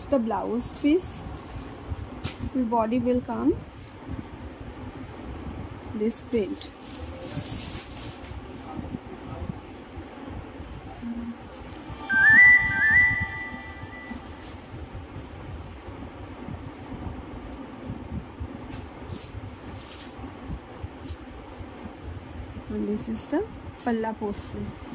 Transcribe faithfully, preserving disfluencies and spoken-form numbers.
the blouse piece. So body will come this print. And this is the palla portion.